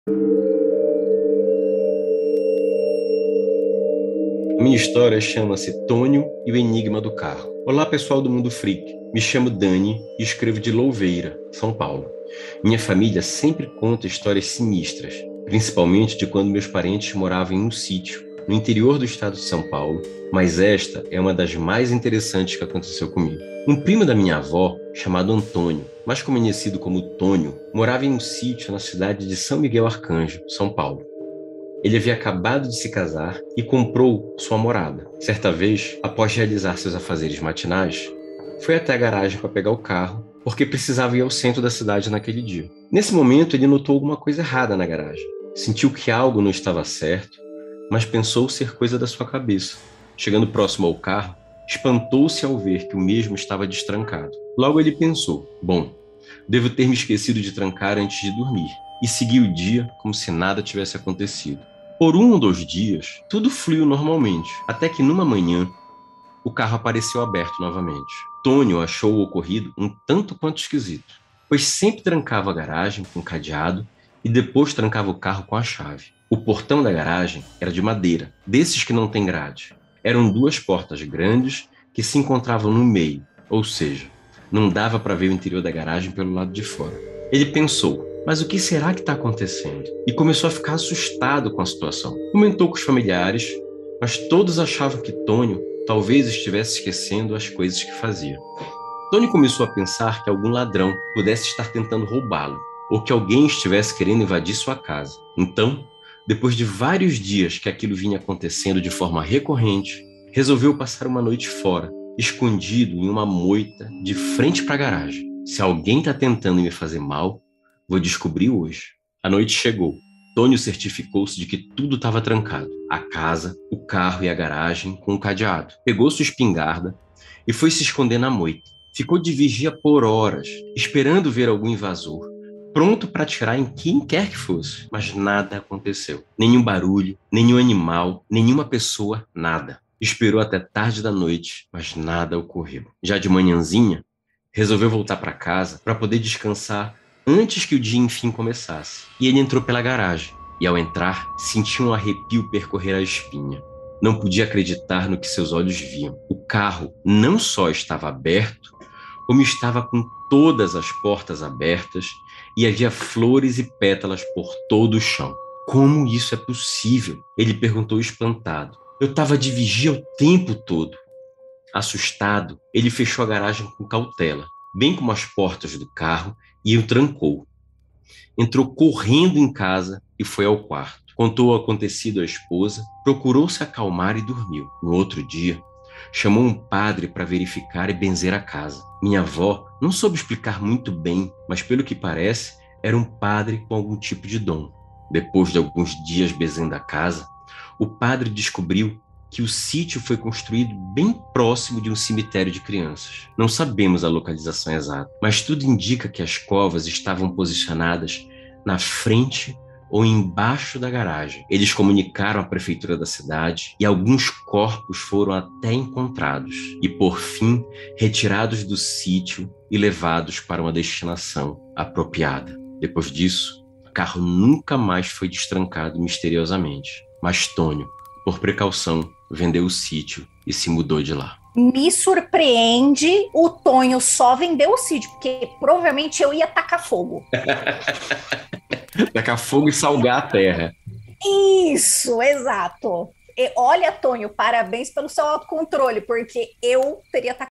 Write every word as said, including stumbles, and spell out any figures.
Minha história chama-se Tônio e o Enigma do Carro. Olá, pessoal do Mundo Freak. Me chamo Dani e escrevo de Louveira, São Paulo. Minha família sempre conta histórias sinistras, principalmente de quando meus parentes moravam em um sítio no interior do estado de São Paulo, mas esta é uma das mais interessantes que aconteceu comigo. Um primo da minha avó, chamado Antônio, mais conhecido como Tônio, morava em um sítio na cidade de São Miguel Arcanjo, São Paulo. Ele havia acabado de se casar e comprou sua morada. Certa vez, após realizar seus afazeres matinais, foi até a garagem para pegar o carro, porque precisava ir ao centro da cidade naquele dia. Nesse momento, ele notou alguma coisa errada na garagem. Sentiu que algo não estava certo, mas pensou ser coisa da sua cabeça. Chegando próximo ao carro, espantou-se ao ver que o mesmo estava destrancado. Logo ele pensou: bom, devo ter me esquecido de trancar antes de dormir, e seguiu o dia como se nada tivesse acontecido. Por um ou dois dias, tudo fluiu normalmente, até que numa manhã, o carro apareceu aberto novamente. Tônio achou o ocorrido um tanto quanto esquisito, pois sempre trancava a garagem com cadeado e depois trancava o carro com a chave. O portão da garagem era de madeira, desses que não tem grade. Eram duas portas grandes que se encontravam no meio, ou seja, não dava para ver o interior da garagem pelo lado de fora. Ele pensou: mas o que será que está acontecendo? E começou a ficar assustado com a situação. Comentou com os familiares, mas todos achavam que Tônio talvez estivesse esquecendo as coisas que fazia. Tônio começou a pensar que algum ladrão pudesse estar tentando roubá-lo, ou que alguém estivesse querendo invadir sua casa. Então, depois de vários dias que aquilo vinha acontecendo de forma recorrente, resolveu passar uma noite fora, escondido em uma moita de frente para a garagem. Se alguém está tentando me fazer mal, vou descobrir hoje. A noite chegou. Tônio certificou-se de que tudo estava trancado. A casa, o carro e a garagem com o cadeado. Pegou sua espingarda e foi se esconder na moita. Ficou de vigia por horas, esperando ver algum invasor, pronto para atirar em quem quer que fosse. Mas nada aconteceu. Nenhum barulho, nenhum animal, nenhuma pessoa, nada. Esperou até tarde da noite, mas nada ocorreu. Já de manhãzinha, resolveu voltar para casa para poder descansar antes que o dia enfim começasse. E ele entrou pela garagem, e ao entrar, sentiu um arrepio percorrer a espinha. Não podia acreditar no que seus olhos viam. O carro não só estava aberto, como estava com todas as portas abertas e havia flores e pétalas por todo o chão. Como isso é possível? Ele perguntou espantado. Eu estava de vigia o tempo todo. Assustado, ele fechou a garagem com cautela, bem como as portas do carro, e o trancou. Entrou correndo em casa e foi ao quarto. Contou o acontecido à esposa, procurou se acalmar e dormiu. No outro dia, chamou um padre para verificar e benzer a casa. Minha avó não soube explicar muito bem, mas pelo que parece, era um padre com algum tipo de dom. Depois de alguns dias benzendo a casa, o padre descobriu que o sítio foi construído bem próximo de um cemitério de crianças. Não sabemos a localização exata, mas tudo indica que as covas estavam posicionadas na frente ou embaixo da garagem. Eles comunicaram à prefeitura da cidade e alguns corpos foram até encontrados e, por fim, retirados do sítio e levados para uma destinação apropriada. Depois disso, o carro nunca mais foi destrancado misteriosamente, mas Tônio, por precaução, vendeu o sítio e se mudou de lá. Me surpreende o Tonho só vender o sítio, porque provavelmente eu ia tacar fogo. Tacar fogo e salgar a terra. Isso, exato. E olha, Tonho, parabéns pelo seu autocontrole, porque eu teria tacado